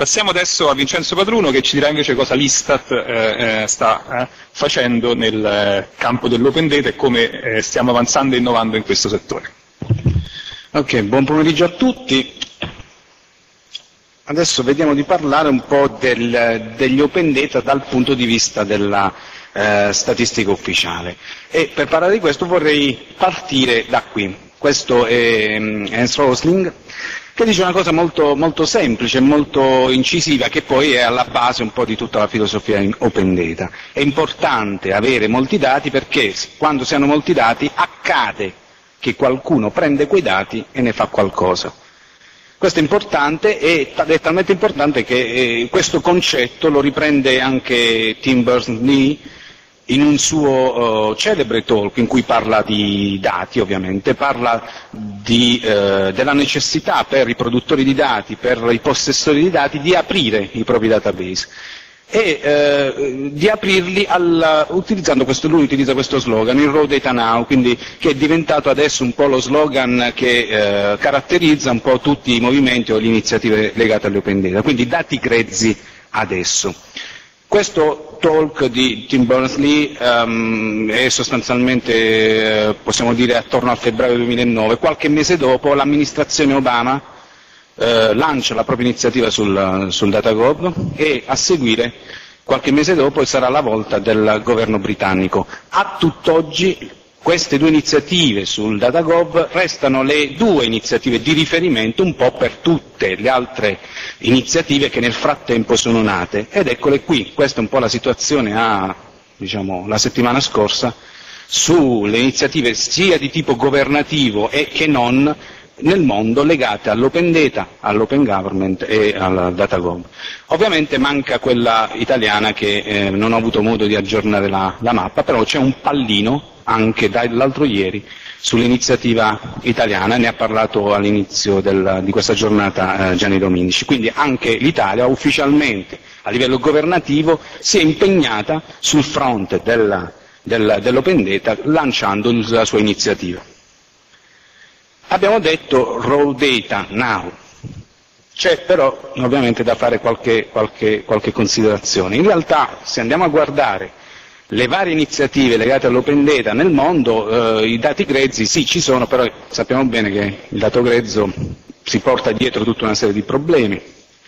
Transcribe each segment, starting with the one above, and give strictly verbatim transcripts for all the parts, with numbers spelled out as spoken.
Passiamo adesso a Vincenzo Padruno che ci dirà invece cosa l'Istat eh, eh, sta eh, facendo nel eh, campo dell'open data e come eh, stiamo avanzando e innovando in questo settore. Ok, buon pomeriggio a tutti. Adesso vediamo di parlare un po' del, degli open data dal punto di vista della eh, statistica ufficiale. E per parlare di questo vorrei partire da qui. Questo è um, Hans Rosling, che dice una cosa molto, molto semplice, molto incisiva, che poi è alla base un po' di tutta la filosofia in open data. È importante avere molti dati perché quando si hanno molti dati accade che qualcuno prende quei dati e ne fa qualcosa. Questo è importante e è talmente importante che eh, questo concetto lo riprende anche Tim Berners-Lee in un suo uh, celebre talk in cui parla di dati, ovviamente, parla di, uh, della necessità per i produttori di dati, per i possessori di dati, di aprire i propri database e uh, di aprirli al, utilizzando questo, lui utilizza questo slogan, il Raw Data Now, quindi che è diventato adesso un po' lo slogan che uh, caratterizza un po' tutti i movimenti o le iniziative legate alle open data, quindi dati grezzi adesso. Questo talk di Tim Berners-Lee um, è sostanzialmente, eh, possiamo dire, attorno al febbraio duemilanove. Qualche mese dopo l'amministrazione Obama eh, lancia la propria iniziativa sul, sul DataGov e a seguire, qualche mese dopo, sarà la volta del governo britannico. A tutt'oggi queste due iniziative sul DataGov restano le due iniziative di riferimento un po' per tutte le altre iniziative che nel frattempo sono nate, ed eccole qui. Questa è un po' la situazione a, diciamo, la settimana scorsa sulle iniziative sia di tipo governativo e che non nel mondo legate all'open data, all'open government e al DataGov. Ovviamente manca quella italiana che eh, non ho avuto modo di aggiornare la, la mappa, però c'è un pallino anche dall'altro ieri sull'iniziativa italiana, ne ha parlato all'inizio del, di questa giornata eh, Gianni Dominici, quindi anche l'Italia ufficialmente a livello governativo si è impegnata sul fronte della, del, dell'open data lanciando la sua iniziativa. Abbiamo detto Raw Data Now, c'è però ovviamente da fare qualche, qualche, qualche considerazione. In realtà, se andiamo a guardare le varie iniziative legate all'open data nel mondo, eh, i dati grezzi sì ci sono, però sappiamo bene che il dato grezzo si porta dietro tutta una serie di problemi.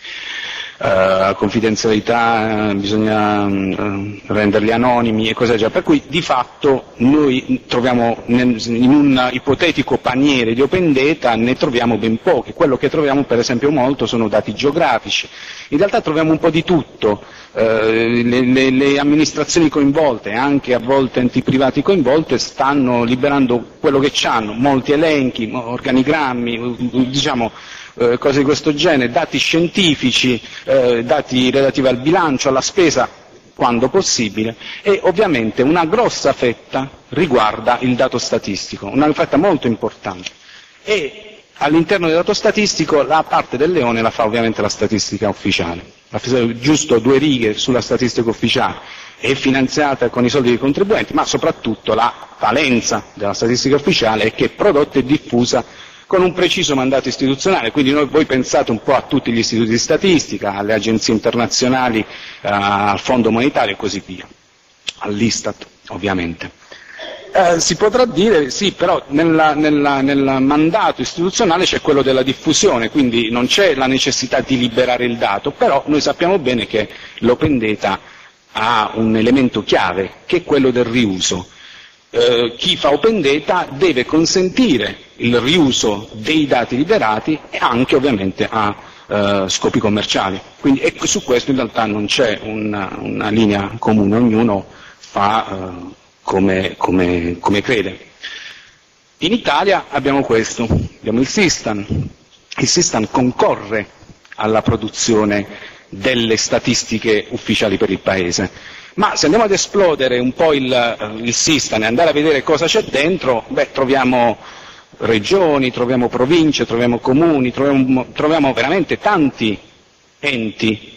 Uh, confidenzialità, uh, bisogna uh, renderli anonimi e così via, per cui di fatto noi troviamo nel, in un ipotetico paniere di open data ne troviamo ben pochi. Quello che troviamo per esempio molto sono dati geografici, in realtà troviamo un po' di tutto, uh, le, le, le amministrazioni coinvolte, anche a volte enti privati coinvolte, stanno liberando quello che hanno, molti elenchi, organigrammi, diciamo Eh, cose di questo genere, dati scientifici, eh, dati relativi al bilancio, alla spesa, quando possibile, e ovviamente una grossa fetta riguarda il dato statistico, una fetta molto importante. E all'interno del dato statistico la parte del leone la fa ovviamente la statistica ufficiale. Giusto due righe sulla statistica ufficiale, è finanziata con i soldi dei contribuenti, ma soprattutto la valenza della statistica ufficiale è che è prodotta e diffusa con un preciso mandato istituzionale, quindi noi, voi pensate un po' a tutti gli istituti di statistica, alle agenzie internazionali, eh, al Fondo Monetario e così via, all'Istat ovviamente. Eh, si potrà dire sì, però nella, nella, nel mandato istituzionale c'è quello della diffusione, quindi non c'è la necessità di liberare il dato, però noi sappiamo bene che l'open data ha un elemento chiave, che è quello del riuso. Eh, chi fa open data deve consentire il riuso dei dati liberati e anche ovviamente a eh, scopi commerciali. Quindi, e su questo in realtà non c'è una, una linea comune, ognuno fa eh, come, come, come crede. In Italia abbiamo questo, abbiamo il Sistan. Il Sistan concorre alla produzione delle statistiche ufficiali per il Paese. Ma se andiamo ad esplodere un po' il, il Sistan e andare a vedere cosa c'è dentro, beh, troviamo regioni, troviamo province, troviamo comuni, troviamo, troviamo veramente tanti enti,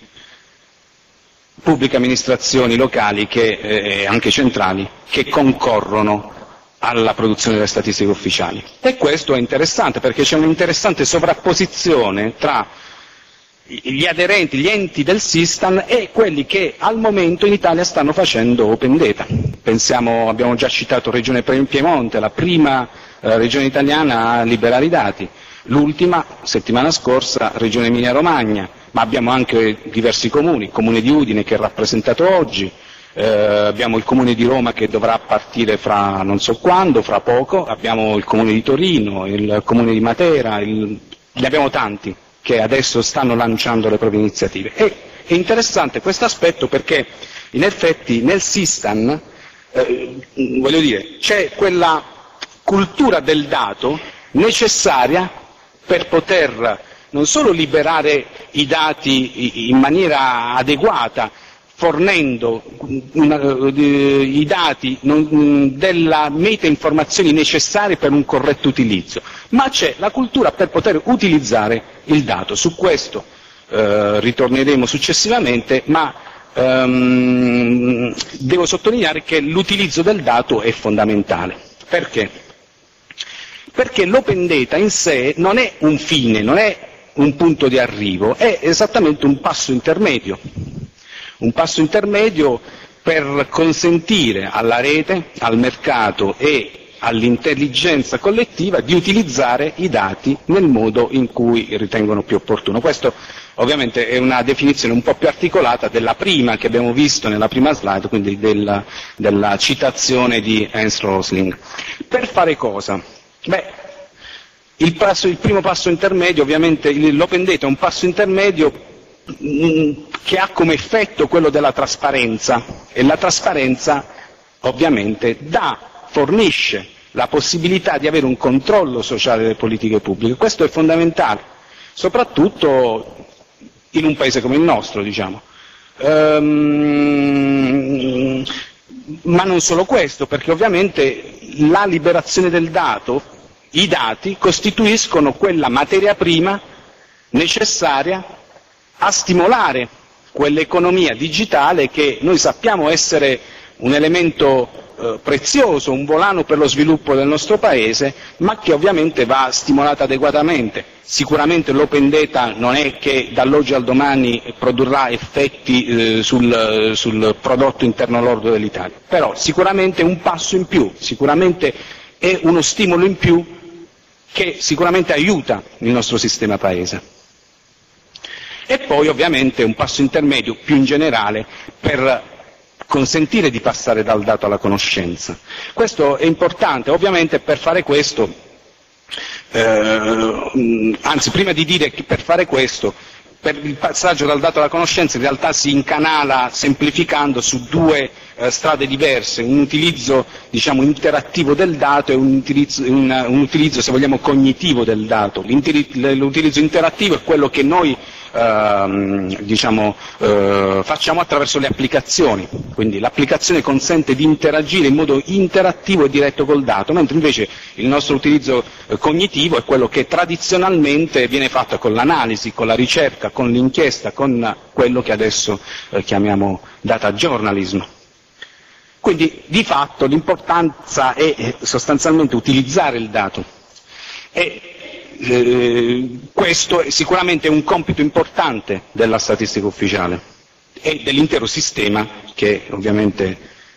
pubbliche amministrazioni locali che, eh, anche centrali, che concorrono alla produzione delle statistiche ufficiali. E questo è interessante perché c'è un'interessante sovrapposizione tra gli aderenti, gli enti del Sistan e quelli che al momento in Italia stanno facendo Open Data. Pensiamo, abbiamo già citato Regione Piemonte, la prima eh, regione italiana a liberare i dati, l'ultima, settimana scorsa, Regione Emilia Romagna, ma abbiamo anche diversi comuni, il Comune di Udine che è rappresentato oggi, eh, abbiamo il Comune di Roma che dovrà partire fra non so quando, fra poco, abbiamo il Comune di Torino, il Comune di Matera, il... ne abbiamo tanti che adesso stanno lanciando le proprie iniziative. E è interessante questo aspetto perché in effetti nel Sistan, eh, voglio dire, c'è quella cultura del dato necessaria per poter non solo liberare i dati in maniera adeguata, fornendo una, i dati non, della meta informazioni necessarie per un corretto utilizzo, ma c'è la cultura per poter utilizzare il dato. Su questo eh, ritorneremo successivamente, ma ehm, devo sottolineare che l'utilizzo del dato è fondamentale. Perché? Perché l'open data in sé non è un fine, non è un punto di arrivo, è esattamente un passo intermedio. Un passo intermedio per consentire alla rete, al mercato e all'intelligenza collettiva di utilizzare i dati nel modo in cui ritengono più opportuno. Questo ovviamente è una definizione un po' più articolata della prima che abbiamo visto nella prima slide, quindi della, della citazione di Hans Rosling. Per fare cosa? Beh, il, passo, il primo passo intermedio, ovviamente l'open data è un passo intermedio che ha come effetto quello della trasparenza, e la trasparenza ovviamente dà, fornisce la possibilità di avere un controllo sociale delle politiche pubbliche. Questo è fondamentale, soprattutto in un paese come il nostro, diciamo. Ehm, ma non solo questo, perché ovviamente la liberazione del dato, i dati costituiscono quella materia prima necessaria a stimolare quell'economia digitale che noi sappiamo essere un elemento eh, prezioso, un volano per lo sviluppo del nostro Paese, ma che ovviamente va stimolata adeguatamente. Sicuramente l'open data non è che dall'oggi al domani produrrà effetti eh, sul, sul prodotto interno lordo dell'Italia, però sicuramente è un passo in più, sicuramente è uno stimolo in più che sicuramente aiuta il nostro sistema Paese. E poi ovviamente un passo intermedio più in generale per consentire di passare dal dato alla conoscenza. Questo è importante, ovviamente per fare questo, eh, anzi prima di dire che per fare questo, per il passaggio dal dato alla conoscenza in realtà si incanala semplificando su due eh, strade diverse, un utilizzo diciamo interattivo del dato e un utilizzo, un, un utilizzo se vogliamo cognitivo del dato. L'utilizzo interattivo è quello che noi Uh, diciamo, uh, facciamo attraverso le applicazioni, quindi l'applicazione consente di interagire in modo interattivo e diretto col dato, mentre invece il nostro utilizzo uh, cognitivo è quello che tradizionalmente viene fatto con l'analisi, con la ricerca, con l'inchiesta, con quello che adesso uh, chiamiamo data journalism. Quindi di fatto l'importanza è sostanzialmente utilizzare il dato. E, Eh, questo è sicuramente un compito importante della statistica ufficiale e dell'intero sistema che ovviamente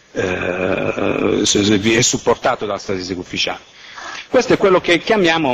eh, è supportato dalla statistica ufficiale. Questo è quello che chiamiamo,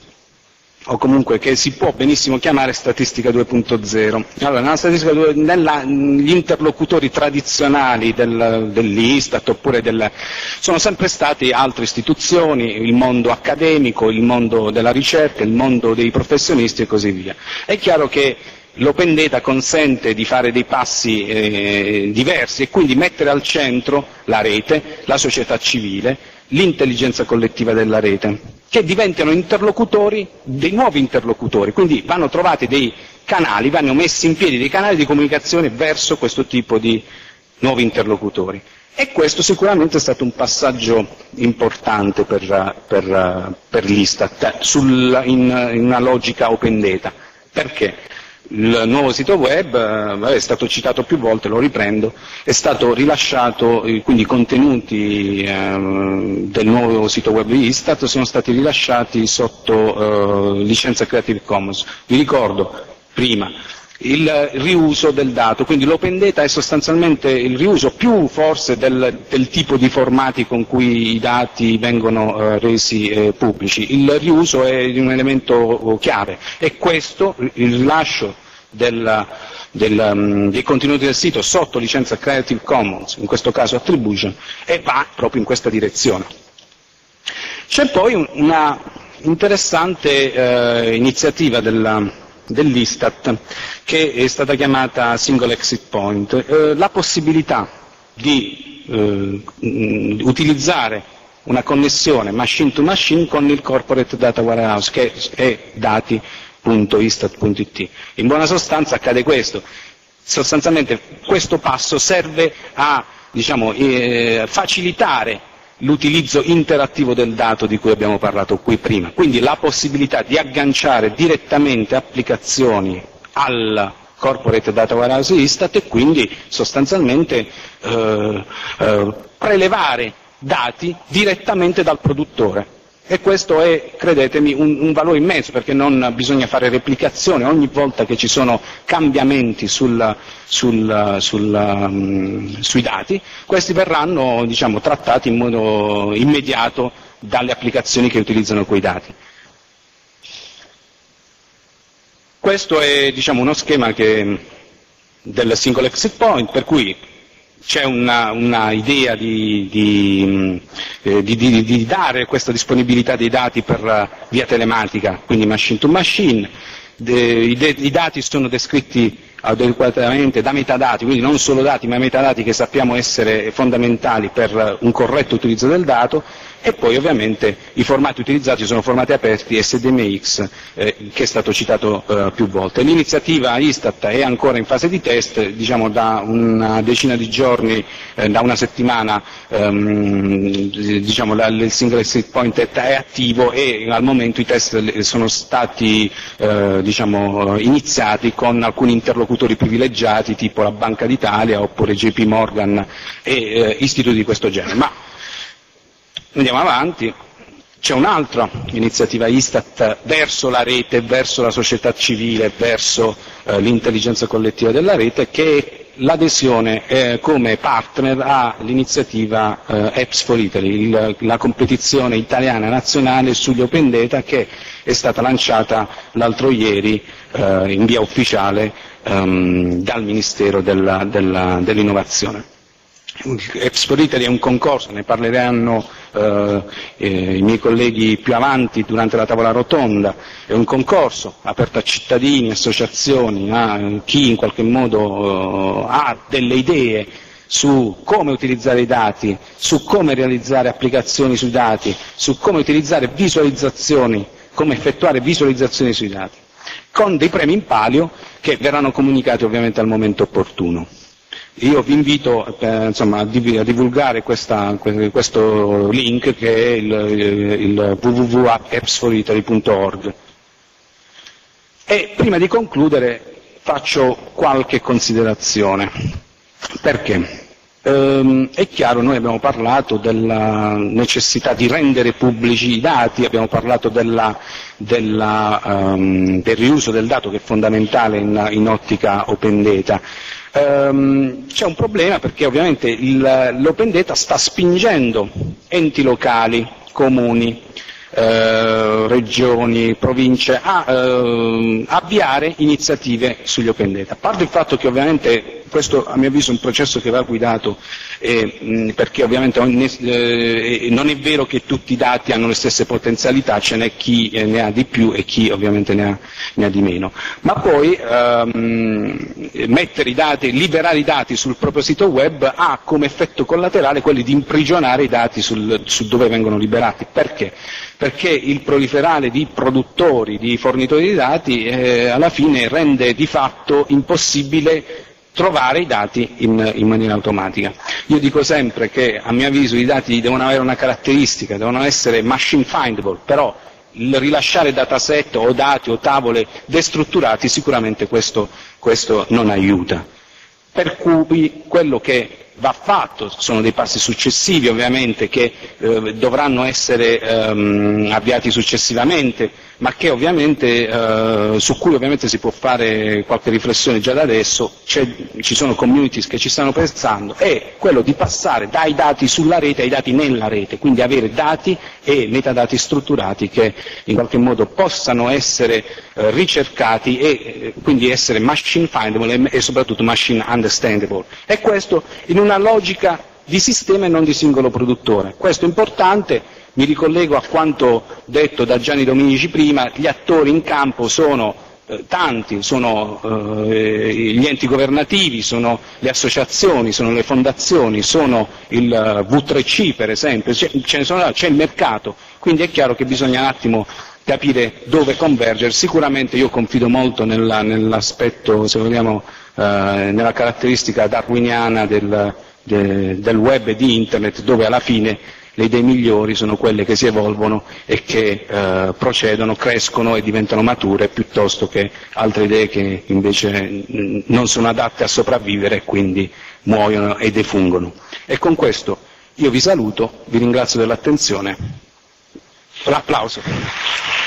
o comunque che si può benissimo chiamare statistica due punto zero. Allora, nella statistica due, nella, gli interlocutori tradizionali del, dell'Istat oppure del, sono sempre stati altre istituzioni, il mondo accademico, il mondo della ricerca, il mondo dei professionisti e così via. È chiaro che l'open data consente di fare dei passi eh, diversi e quindi mettere al centro la rete, la società civile, l'intelligenza collettiva della rete, che diventano interlocutori, dei nuovi interlocutori, quindi vanno trovati dei canali, vanno messi in piedi dei canali di comunicazione verso questo tipo di nuovi interlocutori. E questo sicuramente è stato un passaggio importante per, per, per l'Istat sul, in, in una logica open data. Perché? Il nuovo sito web eh, è stato citato più volte, lo riprendo, è stato rilasciato, eh, quindi i contenuti eh, del nuovo sito web di Istat sono stati rilasciati sotto eh, licenza Creative Commons. Vi ricordo prima il riuso del dato, quindi l'open data è sostanzialmente il riuso più forse del, del tipo di formati con cui i dati vengono eh, resi eh, pubblici. Il riuso è un elemento chiave e questo, il rilascio del, del, um, dei contenuti del sito sotto licenza Creative Commons, in questo caso Attribution, e va proprio in questa direzione. C'è poi un, una interessante eh, iniziativa della dell'Istat che è stata chiamata Single Exit Point, eh, la possibilità di eh, utilizzare una connessione machine to machine con il Corporate Data Warehouse, che è dati punto istat punto it. In buona sostanza accade questo, sostanzialmente questo passo serve a, diciamo, eh, facilitare l'utilizzo interattivo del dato di cui abbiamo parlato qui prima, quindi la possibilità di agganciare direttamente applicazioni al Corporate Data Warehouse Istat e quindi sostanzialmente eh, eh, prelevare dati direttamente dal produttore. E questo è, credetemi, un, un valore immenso, perché non bisogna fare replicazione ogni volta che ci sono cambiamenti sul, sul, sul, um, sui dati, questi verranno, diciamo, trattati in modo immediato dalle applicazioni che utilizzano quei dati. Questo è, diciamo, uno schema che, del single exit point, per cui c'è una, una idea di, di, eh, di, di, di dare questa disponibilità dei dati per uh, via telematica, quindi machine to machine. De, i, de, I dati sono descritti adeguatamente da metadati, quindi non solo dati ma metadati che sappiamo essere fondamentali per un corretto utilizzo del dato, e poi ovviamente i formati utilizzati sono formati aperti S D M X, eh, che è stato citato eh, più volte. L'iniziativa Istat è ancora in fase di test, diciamo da una decina di giorni, eh, da una settimana ehm, diciamo, la, il single exit point è attivo e al momento i test sono stati eh, diciamo, iniziati con alcuni interlocutori privilegiati tipo la Banca d'Italia oppure J P Morgan e eh, istituti di questo genere. Ma andiamo avanti, c'è un'altra iniziativa Istat verso la rete, verso la società civile, verso eh, l'intelligenza collettiva della rete, che è l'adesione eh, come partner all'iniziativa eh, Apps for Italy, il, la competizione italiana nazionale sugli open data che è stata lanciata l'altro ieri eh, in via ufficiale ehm, dal Ministero della, della, dell'Innovazione. Apps for Italy è un concorso, ne parleranno eh, eh, i miei colleghi più avanti durante la tavola rotonda, è un concorso aperto a cittadini, associazioni, a chi in qualche modo eh, ha delle idee su come utilizzare i dati, su come realizzare applicazioni sui dati, su come utilizzare visualizzazioni, come effettuare visualizzazioni sui dati, con dei premi in palio che verranno comunicati ovviamente al momento opportuno. Io vi invito eh, insomma, a divulgare questa, questo link che è il, il w w w punto apps for italy punto org. E prima di concludere faccio qualche considerazione. Perché? Ehm, è chiaro, noi abbiamo parlato della necessità di rendere pubblici i dati, abbiamo parlato della, della, um, del riuso del dato che è fondamentale in, in ottica open data. Um, c'è un problema perché ovviamente l'open data sta spingendo enti locali, comuni, eh, regioni, province a eh, avviare iniziative sugli open data. A parte il fatto che ovviamente questo a mio avviso è un processo che va guidato eh, mh, perché ovviamente ogni, eh, non è vero che tutti i dati hanno le stesse potenzialità, ce n'è chi eh, ne ha di più e chi ovviamente ne ha, ne ha di meno. Ma poi ehm, mettere i dati, liberare i dati sul proprio sito web ha come effetto collaterale quelli di imprigionare i dati sul, su dove vengono liberati. Perché? Perché il proliferare di produttori, di fornitori di dati eh, alla fine rende di fatto impossibile trovare i dati in, in maniera automatica. Io dico sempre che a mio avviso i dati devono avere una caratteristica, devono essere machine findable, però il rilasciare dataset o dati o tavole destrutturati sicuramente questo, questo non aiuta. Per cui quello che va fatto sono dei passi successivi ovviamente che eh, dovranno essere ehm, avviati successivamente ma che ovviamente, eh, su cui ovviamente si può fare qualche riflessione già da adesso, ci sono communities che ci stanno pensando, è quello di passare dai dati sulla rete ai dati nella rete, quindi avere dati e metadati strutturati che in qualche modo possano essere eh, ricercati e eh, quindi essere machine findable e, e soprattutto machine understandable, e questo in una logica di sistema e non di singolo produttore. Questo è importante, mi ricollego a quanto detto da Gianni Dominici prima, gli attori in campo sono eh, tanti, sono eh, gli enti governativi, sono le associazioni, sono le fondazioni, sono il V tre C per esempio, c'è, c'è il mercato, quindi è chiaro che bisogna un attimo capire dove convergere. Sicuramente io confido molto nella, nell'aspetto, se vogliamo, eh, nella caratteristica darwiniana del, de, del web e di internet, dove alla fine le idee migliori sono quelle che si evolvono e che eh, procedono, crescono e diventano mature, piuttosto che altre idee che invece non sono adatte a sopravvivere e quindi muoiono e defungono. E con questo io vi saluto, vi ringrazio dell'attenzione. L'applauso.